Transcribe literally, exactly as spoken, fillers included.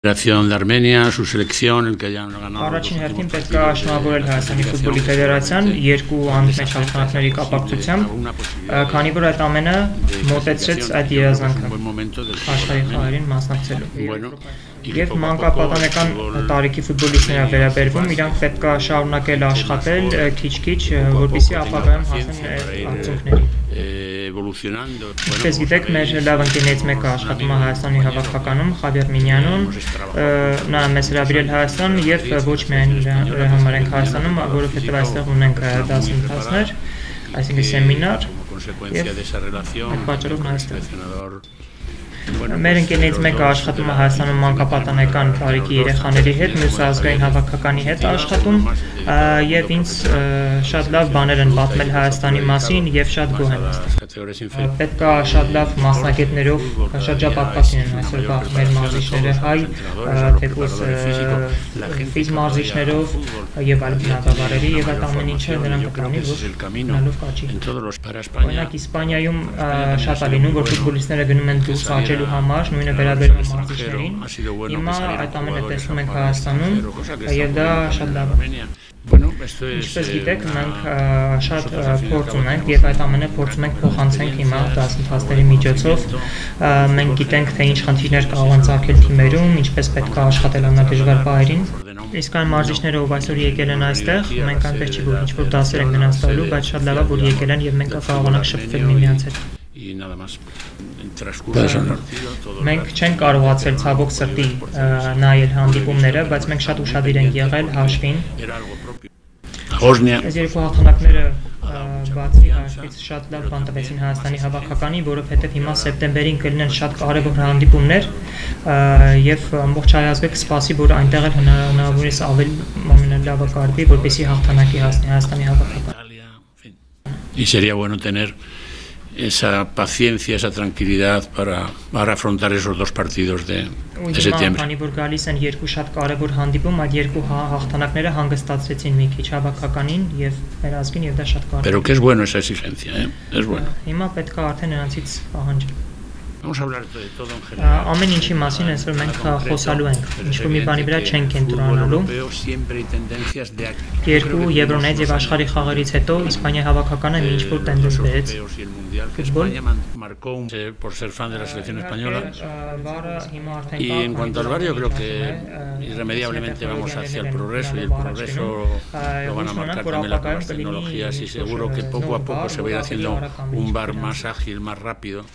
Federación de Armenia, su selección, el que hayan ganado. Առաջին հերթին պետք է շնորհավորել Հայաստանի ֆուտբոլի ֆեդերացիան երկու անմեջ հաղթանակների կապակցությամբ, քանի որ այդ ամենը մոտեցրեց այդ երազանքը աշխարհի խաղերին մասնակցելու։ Եվ մանկապատանեկան տարիքի ֆուտբոլիստները վերաբերվում, իրանք պետք է շարունակել աշխատել քիչ-քիչ, որպեսզի ապագայում հասնեն արդյունքների։ Ինչպես գիտեք, մեր լավ ընկերներից մեկը աշխատում է Հայաստանի հավաքականում, Խավիեր Մինյանուն, նա մեզ հրավիրել Հայաստան եւ ոչ միայն իր համար ենք Հայաստանում, որովհետեւ այստեղ ունենք դասընթացներ, այսինքն սեմինար եւ այդ պատճառով նա այստեղ։ Մեր ընկերներից մեկը աշխատում է Հայաստանում մանկապատանեկան տարիքի երեխաների հետ, մյուսը ազգային հավաքականի հետ աշխատում եւ ինձ շատ լավ բաներ են պատմել Հայաստանի մասին եւ շատ գոհ եմ այստեղ։ Պետք է շատ լավ մասնագետներով շրջապատված լինեն այսօրվա մեր մարզիչները, հայ, թեկուզ ֆիզ մարզիչներով եւ այլ բնակավարերի եւ այդ ամեն ինչը նրանք կանի, որ նալով կաչի։ Օրինակ Իսպանիայում շատ է լինում, որ ֆուտբոլիստները գնում են դուրս աճելու համար, նույնը վերաբերում է մարզիչներին։ Հիմա այդ ամենը տեսնում ենք Հայաստանում եւ դա շատ լավ է։ Ինչպես գիտեք, մենք շատ փորձ ունենք եւ այդ ամենը փորձում ենք փոխանցենք հիմա դասընթացների միջոցով։ Մենք գիտենք, թե ինչ խնդիրներ կարող են ծագել թիմերում, ինչպես պետք է աշխատել ամենադժվար պահերին։ Իսկ այն մարզիչները, ով այսօր եկել են այստեղ, մենք այնպես չի որ ինչ-որ դասեր են գնաց տալու, բայց շատ լավ է, որ եկել են եւ մենք կարողանանք շփվել միմյանց հետ։ Մենք չենք կարողացել ցավոք սրտի նայել հանդիպումները, բայց մենք շատ ուշադիր ենք եղել հաշվին։ Այս երկու հաղթանակները բացի հաշվից շատ լավ բան տվեցին Հայաստանի հավաքականի, որովհետև հիմա սեպտեմբերին կլինեն շատ կարևոր հանդիպումներ եւ ամբողջ հայ ազգը կսպասի, որ այնտեղ էլ հնարավորինս ավելի ամենալավը կարդի, որպեսզի հաղթանակի հասնի Հայաստանի հավաքականը։ Y sería bueno tener esa paciencia, esa tranquilidad para, para afrontar esos dos partidos de, de septiembre. Քանի որ գալիս են երկու շատ կարևոր հանդիպում, այդ երկու հաղթանակները հանգստացրեցին մի քիչ հավաքականին եւ մեր ազգին եւ դա շատ կարևոր է։ Pero que es bueno esa exigencia, eh? Es bueno. Հիմա պետք է արդեն նրանցից պահանջել։ Vamos a hablar de todo en general. Ամեն ինչի մասին այսօր մենք խոսալու ենք, ինչ-որ մի բանի վրա չենք կենտրոնանալու։ Երկու եվրոներից եւ աշխարհի խաղերից հետո Իսպանիայի հավաքականը մի ինչ-որ տենդենս բերեց։ Ֆուտբոլ por ser fan de la selección española. Y en cuanto al barrio, creo que irremediablemente vamos hacia el progreso y el progreso lo van a marcar también las nuevas tecnologías y seguro que poco a poco se va a ir haciendo un bar más ágil, más rápido.